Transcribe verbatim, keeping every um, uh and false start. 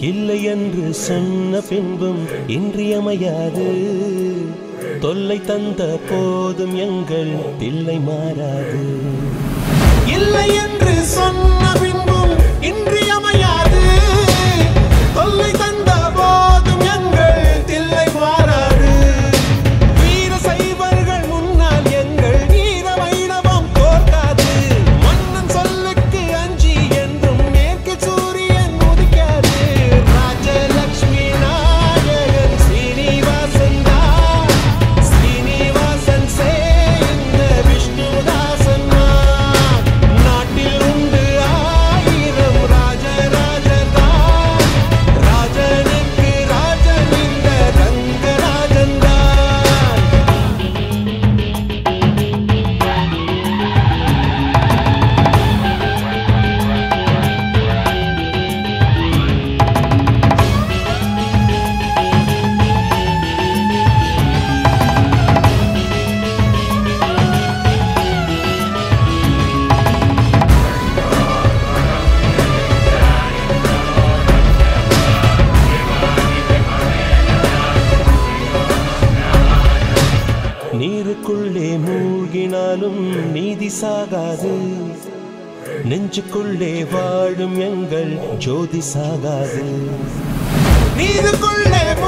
இல்லை என்று சொன்ன பின்பும் இன்றியமையாது. தொல்லை தந்த போதும் எங்கள் தில்லை மாறாது. இல்லை என்று சொன்ன பின்பும் இன்றியமையாது. தொல்லை தந்த போதும் எங்கள் தில்லை மாறாது. வீர சைவர்கள் முன்னால் எங்கள் வீர வைணவம் தோற்காது. மன்னன் சொல்லுக்கு அஞ்சி என்றும் மேற்கு சூரியன் உதிக்காது. ராஜலட்சுமி நாயகன் ஸ்ரீனிவாசன் தான். ஸ்ரீனிவாசன் சே இந்த விஷ்ணுதாசன் தான். நாட்டில் உண்டு ஆயிரம் ராஜராஜன் தான். ராஜனுக்கு ராஜன் இந்த ரங்கராஜன் தான். நீருக்குள்ளே மூழ்கினாலும் நீதி சாகாது. நெஞ்சுக்குள்ளே வாழும் எங்கள் ஜோதி சாகாது. நீருக்குள்ளே